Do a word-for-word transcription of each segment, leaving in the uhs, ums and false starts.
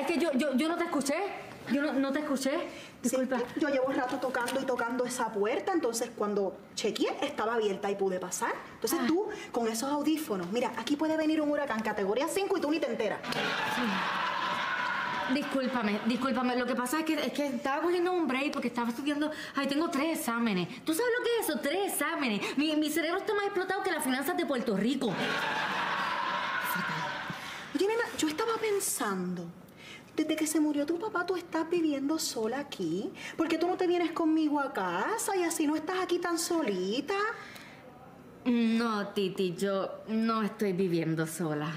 es que yo, yo, yo no te escuché. Yo no, no te escuché. Disculpa. Sí, yo llevo un rato tocando y tocando esa puerta, entonces cuando chequeé estaba abierta y pude pasar. Entonces ah. tú, con esos audífonos, mira, aquí puede venir un huracán categoría cinco y tú ni te enteras. Sí. Discúlpame, discúlpame. Lo que pasa es que, es que estaba cogiendo un break porque estaba estudiando. Ay, tengo tres exámenes. ¿Tú sabes lo que es eso? Tres exámenes. Mi, mi cerebro está más explotado que las finanzas de Puerto Rico. Oye, nena, yo estaba pensando, desde que se murió tu papá, tú estás viviendo sola aquí. ¿Por qué tú no te vienes conmigo a casa y así no estás aquí tan solita? No, Titi, yo no estoy viviendo sola.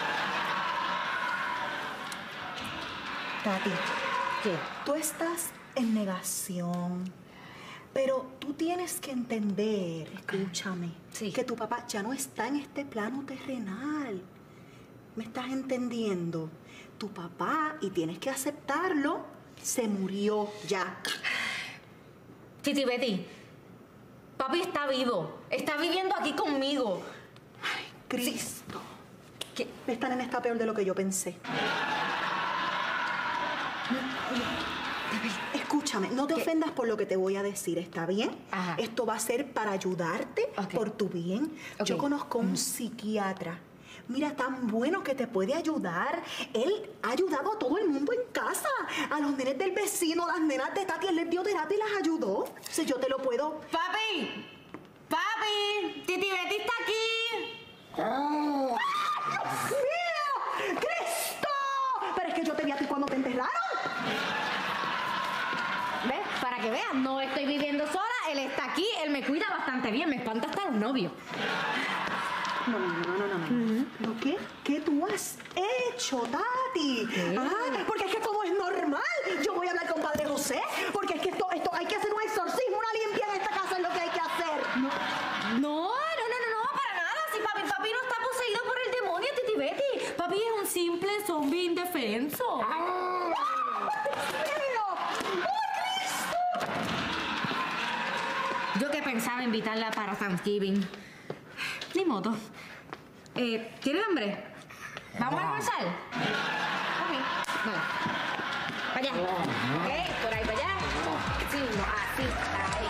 Tati, ¿qué? Tú estás en negación. Pero tú tienes que entender, escúchame, sí. que tu papá ya no está en este plano terrenal. ¿Me estás entendiendo? Tu papá, y tienes que aceptarlo, se murió ya. Titi Betty, papi está vivo. Está viviendo aquí conmigo. Ay, Cristo. ¿Qué? Esta nena está peor de lo que yo pensé. Escúchame, no te ¿Qué? ofendas por lo que te voy a decir, ¿está bien? Ajá. Esto va a ser para ayudarte, okay. por tu bien. Okay. Yo conozco a un mm. psiquiatra. Mira, tan bueno que te puede ayudar. Él ha ayudado a todo el mundo en casa. A los nenes del vecino, las nenas de Tati, él les dio terapia y las ayudó. O sea, yo te lo puedo... ¡Papi! ¡Papi! ¡Titi Betty está aquí! ¡Oh! ¡Mira! ¡Cristo! Pero es que yo te vi a ti cuando te enterraron. ¿Ves? Para que veas, no estoy viviendo sola. Él está aquí, él me cuida bastante bien. Me espanta hasta los novios. No, no, no, no, no, no. Uh-huh. ¿Pero qué? ¿Qué tú has hecho, Tati? ¿Qué? Ah, porque es que todo es normal. Yo voy a hablar con Padre José, porque es que esto, esto hay que hacer un exorcismo, una limpia en esta casa es lo que hay que hacer. No, no, no, no, no, no, para nada. Si papi, papi no está poseído por el demonio, Titi Betty. Papi es un simple zombie indefenso. ¡Ah! ¡Oh, Cristo! Yo que pensaba invitarla para Thanksgiving. Ni modo. Eh, ¿Tienes hambre? ¿Vamos a almorzar? Ok. Vale. Para allá. Ok, por ahí para allá. Sí, no, así. Ahí.